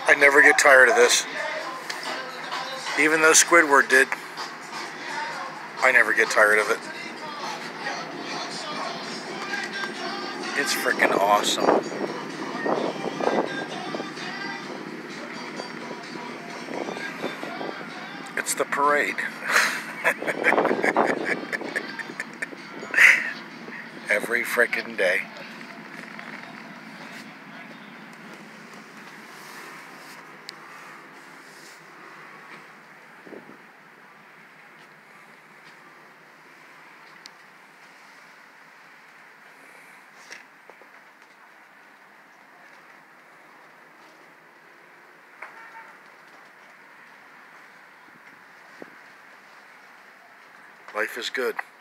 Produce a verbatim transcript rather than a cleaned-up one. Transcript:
I never get tired of this. Even though Squidward did, I never get tired of it. It's freaking awesome. It's the parade. Every freaking day. Life is good.